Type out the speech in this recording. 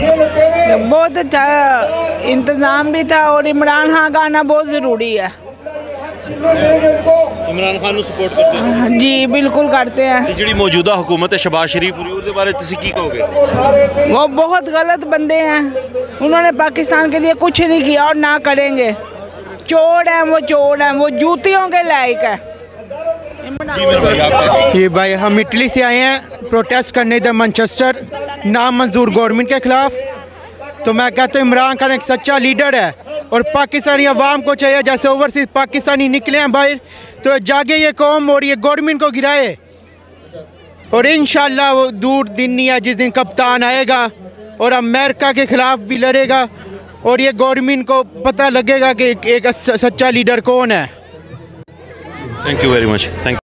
बहुत अच्छा इंतज़ाम भी था और इमरान खान का आना बहुत ज़रूरी है। इमरान खान को सपोर्ट करते हैं? जी बिल्कुल करते हैं। जी मौजूदा हुकूमत है शहबाज शरीफ उसके बारे में की कहोगे? वो बहुत गलत बंदे हैं, उन्होंने पाकिस्तान के लिए कुछ नहीं किया और ना करेंगे। चोर हैं वो जूतियों के लायक है। ये भाई हम इटली से आए हैं प्रोटेस्ट करने इधर मैनचेस्टर नामंजूर गवर्नमेंट के खिलाफ। तो मैं कहता हूँ इमरान खान एक सच्चा लीडर है और पाकिस्तानी अवाम को चाहिए जैसे ओवरसीज पाकिस्तानी निकले हैं बाहर तो जागे ये कौम और ये गवर्नमेंट को गिराए। और इंशाल्लाह वो दूर दिन नहीं है जिस दिन कप्तान आएगा और अमेरिका के खिलाफ भी लड़ेगा और ये गवर्नमेंट को पता लगेगा कि एक सच्चा लीडर कौन है। Thank you very much. Thank